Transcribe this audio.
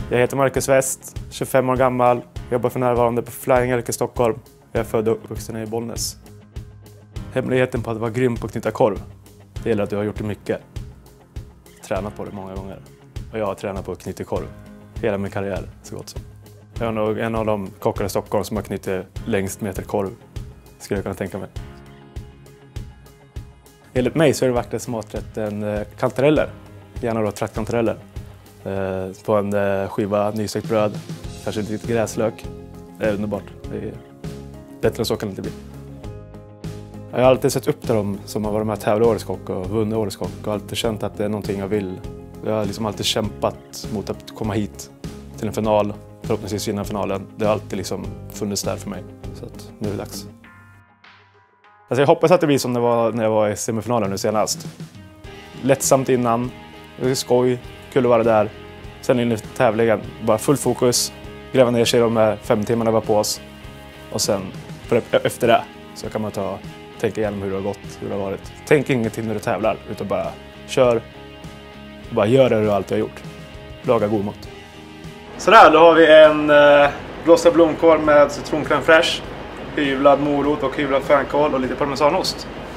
Jag heter Marcus West, 25 år gammal, jobbar för närvarande på Flying Elk i Stockholm. Jag är född och uppvuxen i Bollnäs. Hemligheten på att vara grym på att knyta korv, det gäller att du har gjort det mycket. Tränat på det många gånger. Och jag har tränat på att knyta korv hela min karriär, så gott som. Jag är nog en av de kockar i Stockholm som har knutit längst meter korv, skulle jag kunna tänka mig. Enligt mig så är det vackraste maträtten kantareller, gärna då traktkantareller. På en skiva nystekt bröd, kanske lite gräslök. Det är underbart. Det är bättre än så kan det inte bli. Jag har alltid sett upp till dem som har varit med och tävlat i Årets kock och vunnit Årets kock och alltid känt att det är någonting jag vill. Jag har liksom alltid kämpat mot att komma hit till en final, förhoppningsvis vinna finalen. Det har alltid liksom funnits där för mig, så att nu är det dags. Alltså jag hoppas att det blir som det var när jag var i semifinalen nu senast. Lättsamt innan, det är skoj, kul att vara där. Sen in i tävlingen, bara full fokus, gräva ner sig de 5 timmarna var på oss. Och sen, efter det, så kan man tänka igenom hur det har gått, hur det har varit. Tänk ingenting när du tävlar, utan bara kör. Och bara gör det du alltid har gjort. Laga god mat. Sådär, då har vi en blåsta blomkål med citroncrème fraîche, hyvlad morot och hyvlad fänkål och lite parmesanost.